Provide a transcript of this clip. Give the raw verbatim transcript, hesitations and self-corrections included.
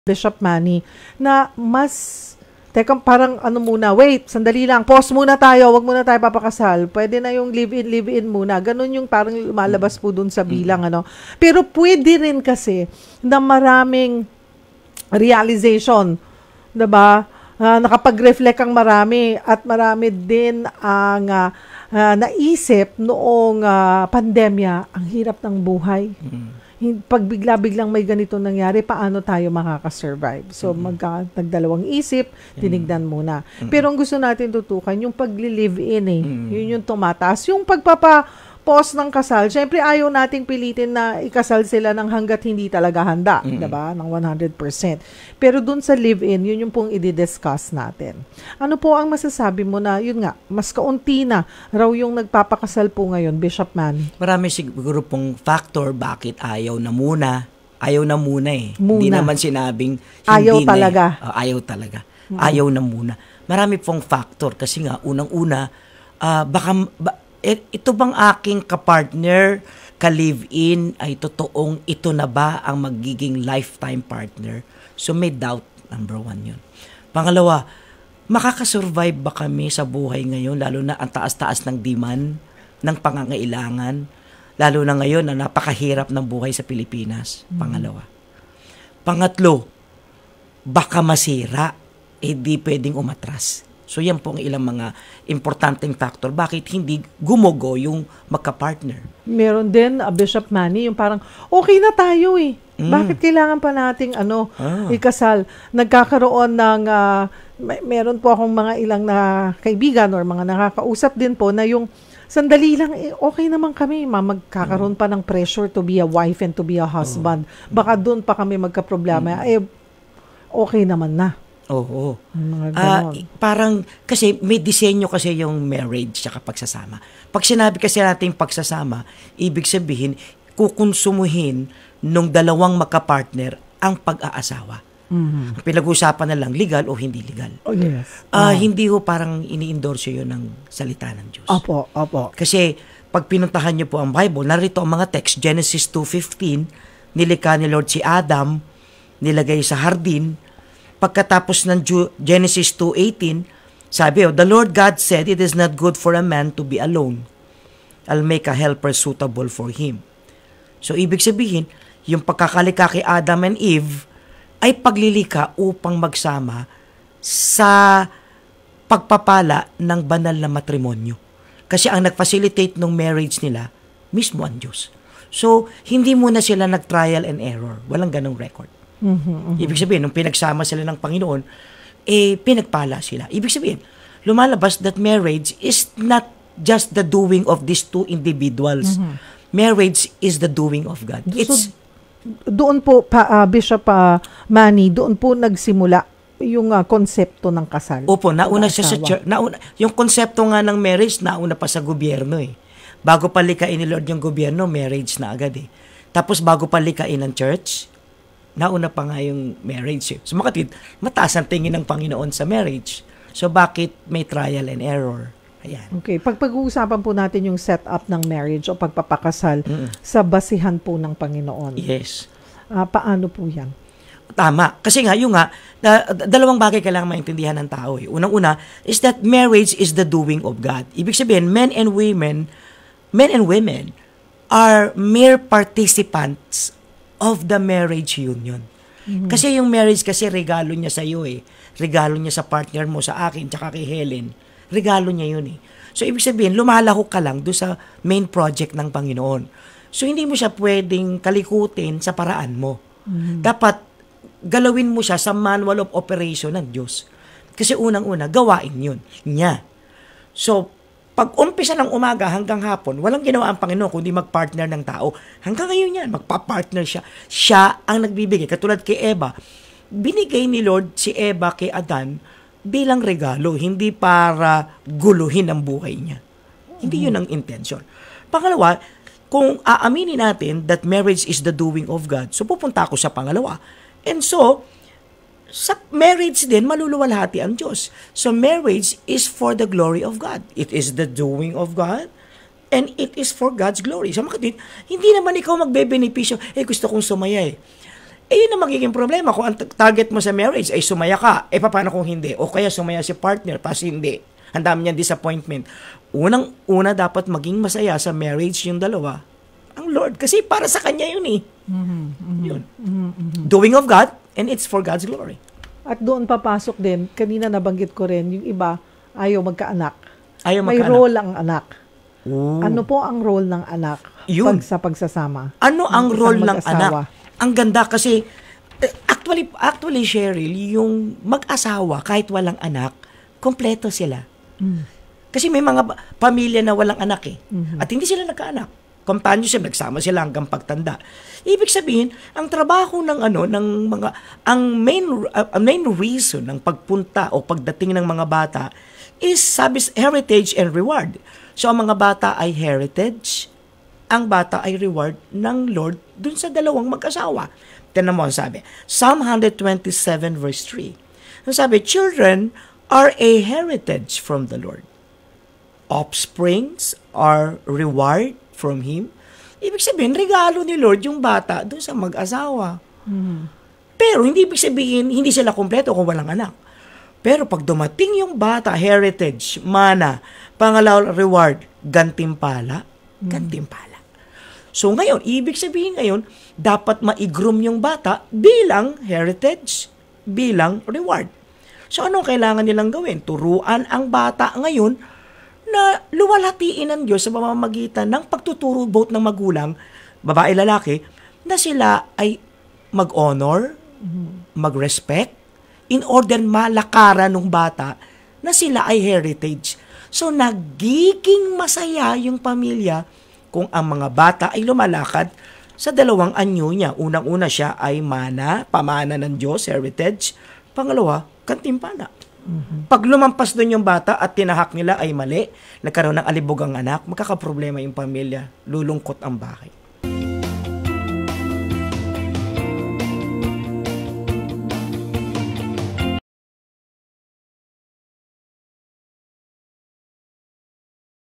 Bishop Manny, na mas, teka, parang ano muna, wait, sandali lang, pause muna tayo, wag muna tayo papakasal. Pwede na yung live-in, live-in muna. Ganun yung parang lumalabas po dun sa bilang, ano. Pero pwede rin kasi na maraming realization, diba? Uh, nakapag-reflect ang marami at marami din ang uh, uh, naisip noong uh, pandemya, ang hirap ng buhay. Mm. Pag bigla-biglang may ganito nangyari, paano tayo makakasurvive? So, mm-hmm. magka, nagdalawang isip, tinignan muna. Mm-hmm. Pero ang gusto natin tutukan, yung pag-live-in eh. Mm-hmm. Yun yung tumataas. Yung pagpapa-pause ng kasal, syempre ayaw nating pilitin na ikasal sila ng hanggat hindi talaga handa, mm-hmm. diba? Ng one hundred percent. Pero dun sa live-in, yun yung pong i-discuss natin. Ano po ang masasabi mo na, yun nga, mas kaunti na raw yung nagpapakasal po ngayon, Bishop Manny? Marami siguro pong factor bakit ayaw na muna. Ayaw na muna eh. Muna. Hindi naman sinabing hindi ayaw na talaga. Eh. Uh, ayaw talaga. Hmm. Ayaw na muna. Marami pong factor kasi nga, unang-una, uh, baka, ba, eh, ito bang aking kapartner, ka-live-in, ay totoong ito na ba ang magiging lifetime partner? So may doubt, number one yun. Pangalawa, makakasurvive ba kami sa buhay ngayon, lalo na ang taas-taas ng demand, ng pangangailangan, lalo na ngayon na napakahirap ng buhay sa Pilipinas. Pangalawa. Pangatlo, baka masira, eh di pwedeng umatras. So yan po ang ilang mga importanteng factor. Bakit hindi gumugo yung magka-partner? Meron din, uh, Bishop Manny, yung parang, okay na tayo eh. Mm. Bakit kailangan pa nating ano, ah. ikasal? Nagkakaroon ng, uh, may, meron po akong mga ilang na kaibigan or mga nakakausap din po na yung sandali lang, eh, okay naman kami, ma, magkakaroon pa ng pressure to be a wife and to be a husband. Baka doon pa kami magka-problema. Eh, okay naman na. Oo. Uh, parang, kasi may disenyo kasi yung marriage sa pagsasama. Pag sinabi kasi natin pagsasama, ibig sabihin, kukonsumuhin nung dalawang magka-partner ang pag-aasawa. Mm-hmm. Pinag-uusapan na lang, legal o hindi legal. Oh, yes. Uh, oh. Hindi ho parang ini-endorse yun ng salita ng Diyos. Opo, opo. Kasi, pag pinuntahan niyo po ang Bible, narito ang mga text, Genesis two fifteen, nilikha ni Lord si Adam, nilagay sa hardin. Pagkatapos ng Genesis two eighteen, sabi, oh, the Lord God said, it is not good for a man to be alone. I'll make a helper suitable for him. So, ibig sabihin, yung pagkakalika kay Adam and Eve ay paglilika upang magsama sa pagpapala ng banal na matrimonyo. Kasi ang nag-facilitate ng marriage nila, mismo ang Diyos. So, hindi muna sila nag-trial and error. Walang ganong record. Mm-hmm, mm-hmm. Ibig sabihin, nung pinagsama sila ng Panginoon, eh, pinagpala sila. Ibig sabihin, lumalabas that marriage is not just the doing of these two individuals. Mm-hmm. Marriage is the doing of God. So, It's doon po, pa, uh, Bishop uh, Manny, doon po nagsimula yung uh, konsepto ng kasal. Opo, nauna siya sa church. Nauna, yung konsepto nga ng marriage, nauna pa sa gobyerno eh. Bago palikain ni Lord yung gobyerno, marriage na agad eh. Tapos bago palikain ng church, nauna pa nga yung marriage. So makatid, mataas ang tingin ng Panginoon sa marriage. So bakit may trial and error? Ayan. Okay, pag pag-uusapan po natin yung setup ng marriage o pagpapakasal mm. sa basihan po ng Panginoon. Yes. Uh, paano po yan? Tama. Kasi nga, yung nga, da, dalawang bagay kailangan maintindihan ng tao. Eh. Unang-una is that marriage is the doing of God. Ibig sabihin, men and women, men and women are mere participants of the marriage union. Mm-hmm. Kasi yung marriage kasi regalo niya sa iyo eh. Regalo niya sa partner mo, sa akin, tsaka kay Helen. Regalo niya yun eh. So, ibig sabihin, lumalahok ka lang doon sa main project ng Panginoon. So, hindi mo siya pwedeng kalikutin sa paraan mo. Mm-hmm. Dapat, galawin mo siya sa manual of operation ng Diyos. Kasi unang-una, gawain yun. Niya. So, pag umpisa ng umaga hanggang hapon, walang ginawa ang Panginoon kundi mag-partner ng tao. Hanggang ngayon yan, magpa-partner siya. Siya ang nagbibigay. Katulad kay Eva, binigay ni Lord si Eva kay Adan bilang regalo, hindi para guluhin ang buhay niya. Hindi yun ang intention. Pangalawa, kung aaminin natin that marriage is the doing of God, so pupunta ako sa pangalawa. And so, sa marriage din, maluluwalhati ang Diyos. So, marriage is for the glory of God. It is the doing of God, and it is for God's glory. So, makatid, hindi naman ikaw magbebenepisyo, eh, gusto kong sumaya eh. eh yun ang magiging problema. Kung ang t- target mo sa marriage ay sumaya ka, eh paano kung hindi? O kaya sumaya si partner, tapos hindi. Ang dami niyang disappointment. Unang-una dapat maging masaya sa marriage yung dalawa. Ang Lord. Kasi para sa Kanya yun eh. Mhm, mhm, Yun. mhm, mhm. Doing of God, and it's for God's glory. At doon papasok din, kanina nabanggit ko rin, yung iba, ayaw magkaanak. Ayaw May magkaanak. role ang anak. Ooh. Ano po ang role ng anak Yun. pag sa pagsasama? Ano ang Ng role isang ng mag-asawa? anak? Ang ganda kasi, eh, actually, actually, Cheryl, yung mag-asawa, kahit walang anak, kompleto sila. Mm. Kasi may mga ba- pamilya na walang anak eh. Mhm. At hindi sila nagkaanak. Companionship, nagsama sila hanggang pagtanda. Ibig sabihin, ang trabaho ng ano, ng mga, ang main, uh, ang main reason ng pagpunta o pagdating ng mga bata is, sabi, heritage and reward. So, ang mga bata ay heritage, ang bata ay reward ng Lord dun sa dalawang mag-asawa. Tignan mo ang sabi. Psalm one twenty-seven verse three. Ang sabi, children are a heritage from the Lord. Offsprings are reward from Him. Ibig sabihin, regalo ni Lord yung bata dun sa mag-asawa. Mhm. Pero hindi ibig sabihin, hindi sila kompleto kung walang anak. Pero pag dumating yung bata, heritage, mana, pangalaw, reward, gantimpala, gantimpala. So ngayon, ibig sabihin ngayon, dapat ma-groom yung bata bilang heritage, bilang reward. So anong kailangan nilang gawin? Turuan ang bata ngayon na luwalhatiin ng Diyos sa pamamagitan ng pagtuturo both ng magulang, babae, lalaki, na sila ay mag-honor, mag-respect, in order malakaran ng bata na sila ay heritage. So nagiging masaya yung pamilya kung ang mga bata ay lumalakad sa dalawang anyo niya. Unang-una siya ay mana, pamana ng Diyos, heritage. Pangalawa, kantimpala. Mm-hmm. Pag lumampas doon yung bata at tinahak nila ay mali, nagkaroon ng alibog ang anak, magkakaproblema yung pamilya, lulungkot ang bahay.